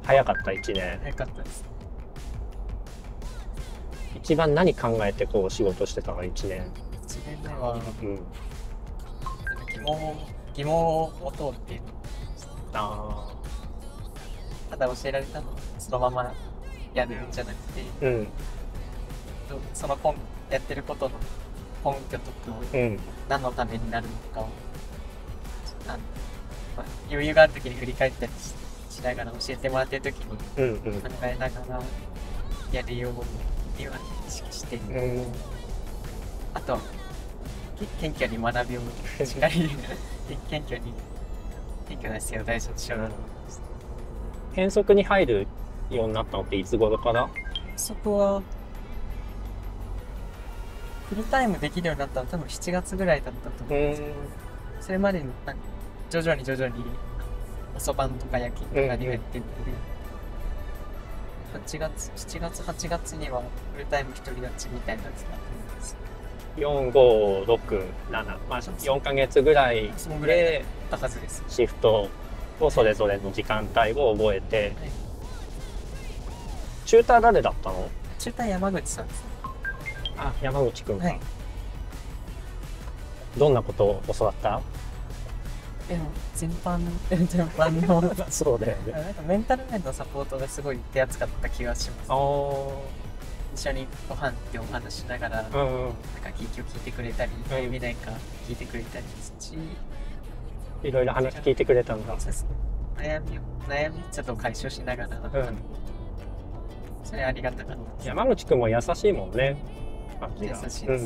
早かった1年。 早かったです。 一番何考えてこう仕事してたの1年。 1年目はうん。 疑問を持とうっていう。 あただ教えられたのはそのままやるんじゃなくて、 あ。うん。 そのやってることの根拠とかうん。 何のためになるのかを余裕がある時に振り返ったりしながら教えてもらってる時にうんうん。 考えながらやるようには意識して、あとは謙虚に学びをしっかり謙虚な姿勢を大事にしようなと思います。 変則に入るようになったのっていつ頃かな？ そこはフルタイムできるようになったのは多分7月ぐらいだったと思うんですけど、それまでに徐々におそばんとか焼きとかに入ってって、7月8月にはフルタイム一人立ちみたいなやつだと思います。 4、5、6、7、まあ4ヶ月ぐらいそのぐらいだっでたはずです。 シフトをそれぞれの時間帯を覚えて、 はい、 チューター誰だったの？ 中退山口さんです。 あ、山口くんか。 はい。 どんなことを教わった？ でも全般のそうだよね。 なんかメンタル面のサポートがすごい手厚かった気がします。一緒にご飯ってお話しながら、なんか劇を聞いてくれたり、見ないか聞いてくれたりし、 いろいろ話聞いてくれたんだ。 悩みちょっと解消しながら、それありがたかったです。 山口くんも優しいもんね。 優しいです。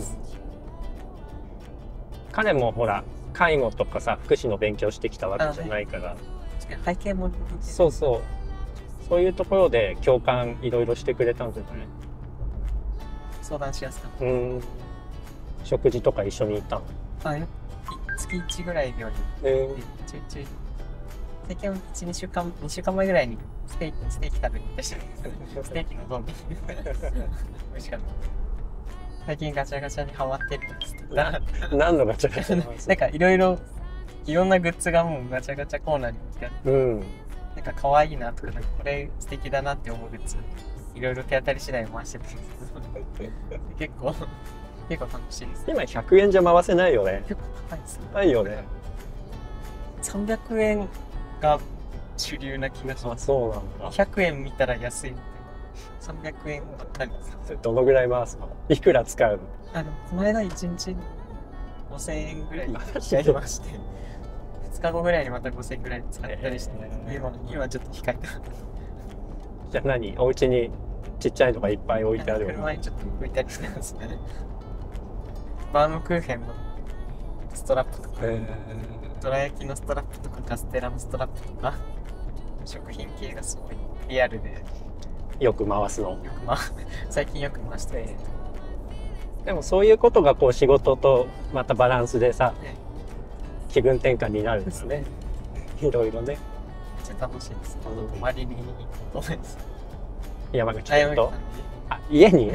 彼もほら介護とかさ福祉の勉強してきたわけじゃないから、 背景もそういうところで共感いろいろしてくれたんじゃない？ 相談しやすかった。 食事とか一緒に行ったの？ 月1ぐらい病院でちょいちょい最近は2週間前ぐらいにステーキ食べに行ったしステーキの丼美味しかった。最近ガチャガチャにハマってるんですけど、 何のガチャガチャ？ なんかいろんなグッズがもうガチャガチャコーナーに置いてあって、なんか可愛いなとか、なんかこれ素敵だなって思うグッズいろいろ手当たり次第回してて結構楽しいです。 今100円じゃ回せないよね。 結構高いですね。 高いよね。 300円が主流な気がします。 そうなんだ。 100円見たら安いみたいな。300円ばっかりです。 どのぐらい回すの？いくら使うの？ この間1日5000円ぐらいやりまして2日後ぐらいにまた5000円ぐらい使ったりして、今ちょっと控えた。 じゃあ何？お家にちっちゃいのがいっぱい置いてある？ 車にちょっと置いたりしてますね。バームクーヘンのストラップとか、どら焼きのストラップとか、カステラのストラップとか、食品系がすごいリアルでよく回すの？ 最近よく回してます。 でもそういうことがこう仕事とまたバランスでさ、気分転換になるんですね。いろいろね。 めっちゃ楽しいです。泊まりに行くと思います。 山口君と。家に？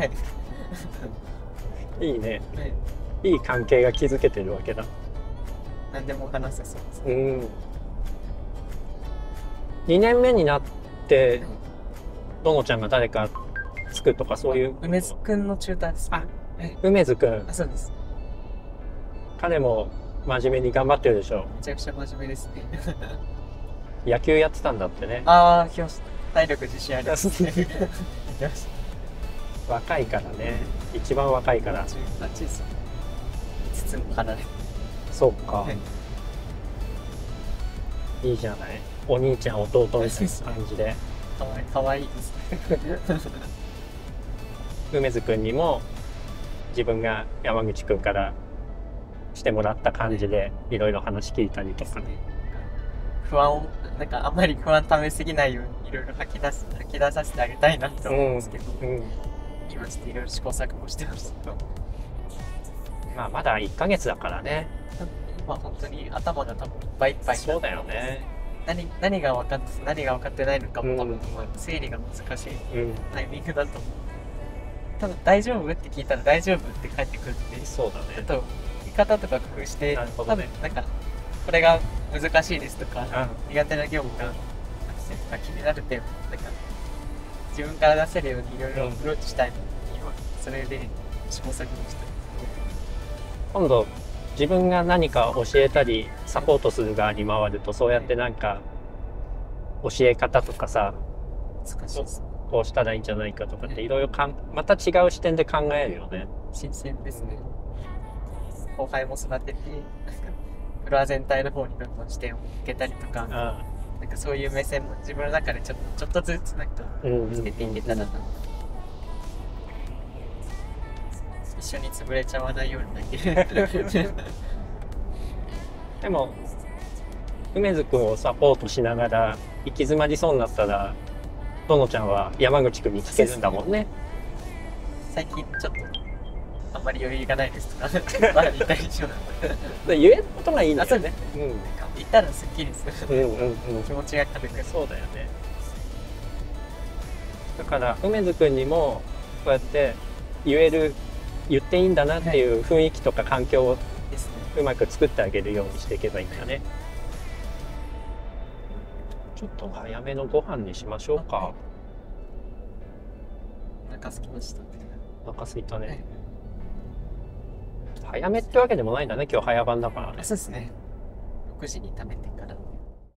いいね。いい関係が築けてるわけだ。 何でも話せそうです。 2年目になってどのちゃんが誰かつくとかそういう。 梅津くんのチューターです。 梅津くん。 そうです。 彼も真面目に頑張ってるでしょ。 めちゃくちゃ真面目ですね。 野球やってたんだってね。 来ました。体力自信ありますね。 若いからね。一番若いから。 18です。5つも離れて。 そうか。いいじゃない。お兄ちゃん弟みたいな感じで。 かわいいですね。 梅津くんにも自分が山口くんからしてもらった感じでいろいろ話聞いたりとかね。 なんかあんまり不安ためすぎないようにいろいろ吐き出させてあげたいなと思うんですけど、今ちょっといろいろ試行錯誤してました。 まあまだ1ヶ月だからね。 今本当に頭が多分いっぱいいっぱい。 そうだよね。 何が分かってないのかも多分整理が難しいタイミングだと思う。多分大丈夫って聞いたら大丈夫って返ってくるんで、 そうだね。 ちょっと言い方とか工夫して、多分なんかこれが難しいですとか、苦手な業務がアクセントが決めある程度なんか自分から出せるようにいろいろアプローチしたいのに、それで試行錯誤して。 今度自分が何か教えたりサポートする側に回ると、そうやってなんか教え方とかさ、 難しいです。 こうしたらいいんじゃないかとかっていろいろまた違う視点で考えるよね。 新鮮ですね。後輩も育てて、フロア全体の方にどんどん視点を向けたりとか、なんかそういう目線も自分の中でちょっとずつなんかつけていけたらな。一緒に潰れちゃわないようにだけ。 でも梅津君をサポートしながら行き詰まりそうになったら、どのちゃんは山口君に聞けるんだもんね。 最近ちょっとあんまり余裕がないですとかまだ言ったりします。 言えることがいいんだよね。 言ったらすっきりする。気持ちが軽く。 そうだよね。だから梅津君にもこうやって言っていいんだなっていう雰囲気とか環境をうまく作ってあげるようにしていけばいいんだね。ちょっと早めのご飯にしましょうか。 お腹空きました。 お腹空いたね。早めってわけでもないんだね、今日早番だからね。 そうですね。6時に食べてから。